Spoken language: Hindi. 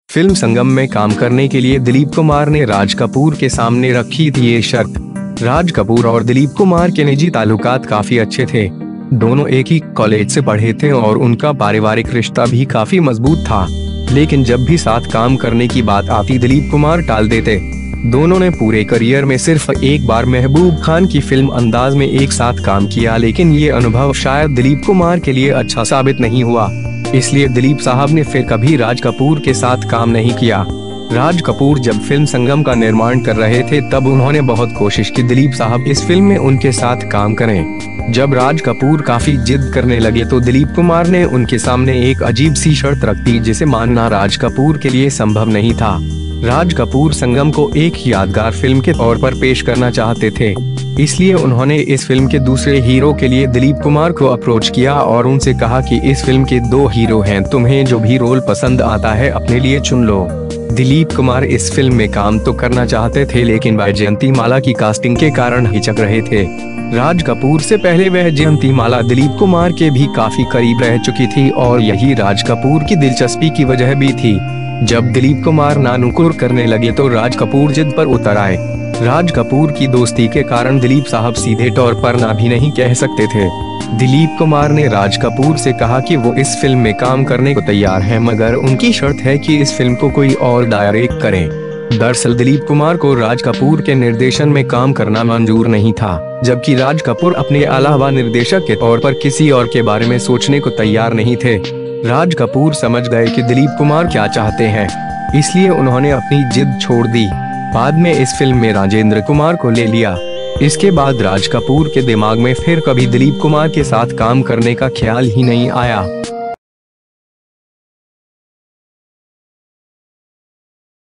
फिल्म संगम में काम करने के लिए दिलीप कुमार ने राज कपूर के सामने रखी थी ये शर्त। राज कपूर और दिलीप कुमार के निजी ताल्लुकात काफी अच्छे थे। दोनों एक ही कॉलेज से पढ़े थे और उनका पारिवारिक रिश्ता भी काफी मजबूत था। लेकिन जब भी साथ काम करने की बात आती दिलीप कुमार टाल देते। दोनों ने पूरे करियर में सिर्फ एक बार महबूब खान की फिल्म अंदाज में एक साथ काम किया, लेकिन ये अनुभव शायद दिलीप कुमार के लिए अच्छा साबित नहीं हुआ। इसलिए दिलीप साहब ने फिर कभी राज कपूर के साथ काम नहीं किया। राज कपूर जब फिल्म संगम का निर्माण कर रहे थे तब उन्होंने बहुत कोशिश की दिलीप साहब इस फिल्म में उनके साथ काम करें। जब राज कपूर काफी जिद करने लगे तो दिलीप कुमार ने उनके सामने एक अजीब सी शर्त रख दी जिसे मानना राज कपूर के लिए संभव नहीं था। राज कपूर संगम को एक यादगार फिल्म के तौर पर पेश करना चाहते थे, इसलिए उन्होंने इस फिल्म के दूसरे हीरो के लिए दिलीप कुमार को अप्रोच किया और उनसे कहा कि इस फिल्म के 2 हीरो हैं, तुम्हें जो भी रोल पसंद आता है अपने लिए चुन लो। दिलीप कुमार इस फिल्म में काम तो करना चाहते थे, लेकिन वैजयंती माला की कास्टिंग के कारण हिचक रहे थे। राज कपूर से पहले वैजयंती माला दिलीप कुमार के भी काफी करीब रह चुकी थी और यही राज कपूर की दिलचस्पी की वजह भी थी। जब दिलीप कुमार नानुकुर करने लगे तो राज कपूर जिद पर उतर आए। राज कपूर की दोस्ती के कारण दिलीप साहब सीधे तौर पर ना भी नहीं कह सकते थे। दिलीप कुमार ने राज कपूर से कहा कि वो इस फिल्म में काम करने को तैयार हैं, मगर उनकी शर्त है कि इस फिल्म को कोई और डायरेक्ट करे। दरअसल दिलीप कुमार को राज कपूर के निर्देशन में काम करना मंजूर नहीं था, जबकि राज कपूर अपने अलावा निर्देशक के तौर पर किसी और के बारे में सोचने को तैयार नहीं थे। राज कपूर समझ गए कि दिलीप कुमार क्या चाहते हैं, इसलिए उन्होंने अपनी जिद छोड़ दी। बाद में इस फिल्म में राजेंद्र कुमार को ले लिया। इसके बाद राज कपूर के दिमाग में फिर कभी दिलीप कुमार के साथ काम करने का ख्याल ही नहीं आया।